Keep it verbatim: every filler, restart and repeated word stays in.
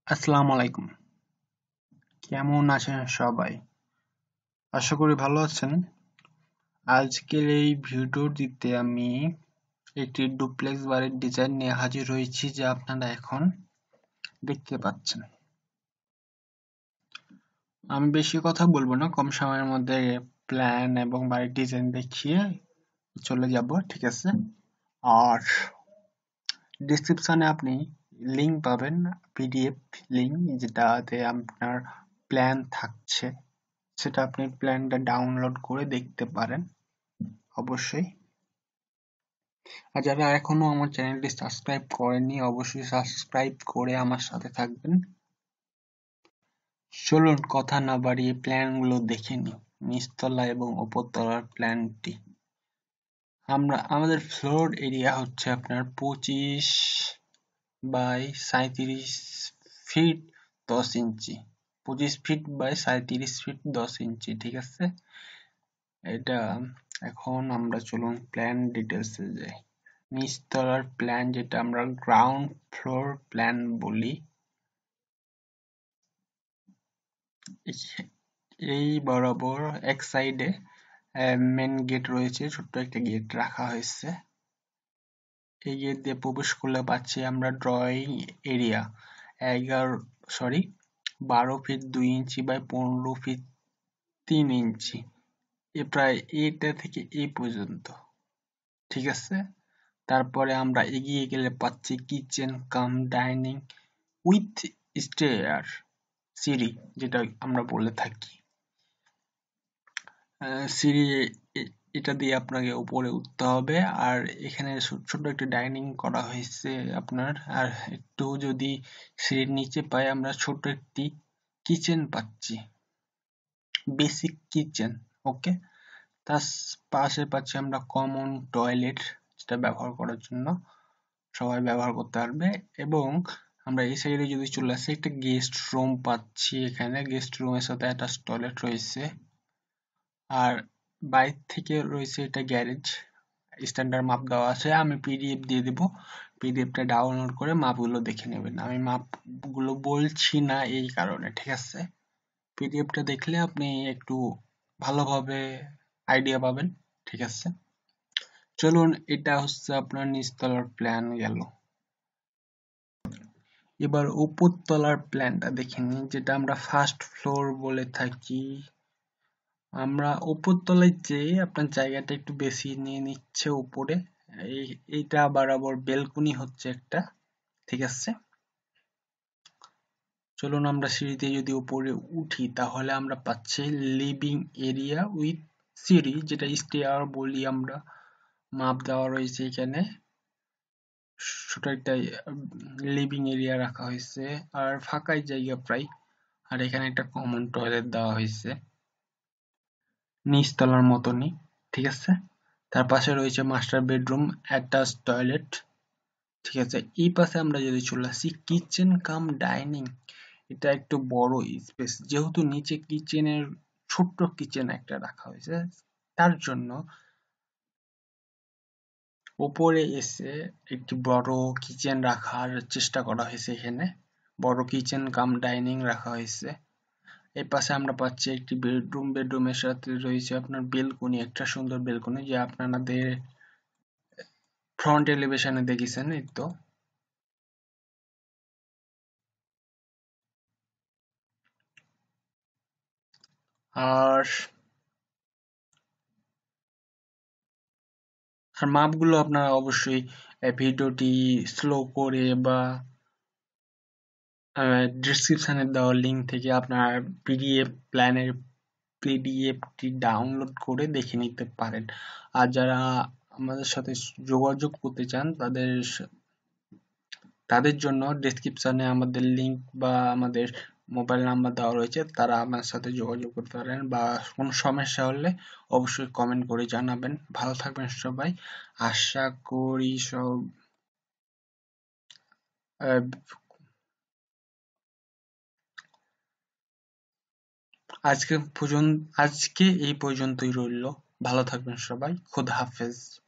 আসসালামু আলাইকুম। কেমন আছেন সবাই? আশা করি ভালো আছেন। আজকের এই ভিডিওটিতে আমি একটি ডুপ্লেক্স বাড়ির ডিজাইন নিয়ে হাজির হয়েছি যা আপনারা এখন দেখতে পাচ্ছেন। আমি বেশি কথা বলবো না, কম সময়ের মধ্যে প্ল্যান এবং বাড়ির ডিজাইন দেখিয়ে চলে যাব, ঠিক আছে? আর ডেসক্রিপশনে আপনি লিংক পাবেন, পিডিএফ লিংক, যেটাতে আপনার প্ল্যান থাকছে। সেটা আপনি প্ল্যানটা ডাউনলোড করে দেখতে পারেন অবশ্যই। আর যারা এখনো আমার চ্যানেলটি সাবস্ক্রাইব করেননি অবশ্যই সাবস্ক্রাইব করে আমার সাথে থাকবেন। চলুন কথা না বাড়িয়ে প্ল্যানগুলো দেখে নিই। নিচতলা এবং উপরতলার প্ল্যানটি। আমরা আমাদের ফ্লোর এরিয়া হচ্ছে আপনার পঁচিশ বাই সাঁইত্রিশ ফিট দশ ইঞ্চি। পঁচিশ ফিট বাই সাঁইত্রিশ ফিট দশ ইঞ্চি, ঠিক আছে? এটা এখন আমরা চলুন প্ল্যান ডিটেলসে যাই। নিচতলার প্ল্যান, যেটা আমরা গ্রাউন্ড ফ্লোর প্ল্যান বলি, এই বরাবর এক সাইডে মেন গেট রয়েছে, ছোট্ট একটা গেট রাখা হয়েছে। এই গেট দিয়ে প্রবেশ করলে পাচ্ছি আমরা ড্রয়িং এরিয়া এগারো সরি বারো ফিট দুই ইঞ্চি বাই পনেরো ফিট তিন ইঞ্চি, এ প্রায় এইটা থেকে এই পর্যন্ত, ঠিক আছে? তারপরে আমরা এগিয়ে গেলে পাচ্ছি kitchen cum dining with stair, সিঁড়ি যেটা আমরা বলে থাকি। সিঁড়ি এটা দিয়ে আপনাকে উপরে উঠতে হবে। আর এখানে ছোট একটা ডাইনিং করা হয়েছে আপনার। আর একটু যদি সিঁড়ির নিচে পাই আমরা ছোট একটি কিচেন পাচ্ছি, বেসিক কিচেন, ওকে। তার পাশে পাচ্ছি আমরা কমন টয়লেট, যেটা ব্যবহার করার জন্য সবাই ব্যবহার করতে পারবে। এবং আমরা এই সাইডে যদি চলে আসি, একটা গেস্ট রুম পাচ্ছি। এখানে গেস্ট রুমের সাথে একটা টয়লেট রয়েছে। আর বাইরে থেকে রয়েছে এটা গ্যারেজ, স্ট্যান্ডার্ড মাপ দেওয়া আছে। আমি পিডিএফ দিয়ে দেবো, পিডিএফটা ডাউনলোড করে মাপগুলো দেখে নেবেন। আমি মাপগুলো বলছি না এই কারণে, ঠিক আছে? পিডিএফটা দেখলে আপনি একটু ভালোভাবে আইডিয়া পাবেন, ঠিক আছে? চলুন, এটা হচ্ছে আপনার নিচতলার প্ল্যান গেল। এবার উপরতলার প্ল্যানটা দেখে নিই, যেটা আমরা ফার্স্ট ফ্লোর বলে থাকি। আমরা উপরতলায় যেয়ে আপনার জায়গাটা একটু বেশি নিয়ে নিচ্ছে উপরে। এই এইটা বরাবর বেলকনি হচ্ছে একটা, ঠিক আছে? চলুন আমরা সিঁড়িতে যদি উপরে উঠি তাহলে আমরা পাচ্ছি লিভিং এরিয়া উইথ সিঁড়ি, যেটা স্টেয়ার বলি আমরা। মাপ দেওয়া রয়েছে এখানে, ছোট একটা লিভিং এরিয়া রাখা হয়েছে আর ফাঁকাই জায়গা প্রায়। আর এখানে একটা কমন টয়লেট দেওয়া হয়েছে নিচতলার মতনই, ঠিক আছে? তার পাশে রয়েছে মাস্টার বেডরুম, অ্যাটাচ টয়লেট, ঠিক আছে? এই পাশে আমরা যদি চলে আসি কিচেন কাম ডাইনিং, এটা একটু বড় স্পেস, যেহেতু নিচে কিচেনের ছোট্ট কিচেন একটা রাখা হয়েছে, তার জন্য উপরে এসে একটি বড় কিচেন রাখার চেষ্টা করা হয়েছে। এখানে বড় কিচেন কাম ডাইনিং রাখা হয়েছে। এই পাশে আমরা পাচ্ছি একটি বেডরুম, বেডরুমের সাথে রয়েছে আপনার বেলকনি, একটা সুন্দর বেলকনি, যে আপনাদের ফ্রন্ট এলিভেশনে দেখেছেন, এই তো। আর আর মাপগুলো আপনারা অবশ্যই ভিডিওটি স্লো করে বা ডেসক্রিপশনে দেওয়া লিঙ্ক থেকে আপনার পিডিএফ প্ল্যানের পিডিএফটি ডাউনলোড করে দেখে নিতে পারেন। আর যারা আমাদের সাথে যোগাযোগ করতে চান তাদের তাদের জন্য ডেসক্রিপশনে আমাদের লিঙ্ক বা আমাদের মোবাইল নাম্বার দেওয়া রয়েছে, তারা আমার সাথে যোগাযোগ করতে পারেন। বা কোনো সমস্যা হলে অবশ্যই কমেন্ট করে জানাবেন। ভালো থাকবেন সবাই। আশা করি সব আজকে পর্যন্ত আজকে এই পর্যন্তই রইল। ভালো থাকবেন সবাই। খোদা হাফেজ।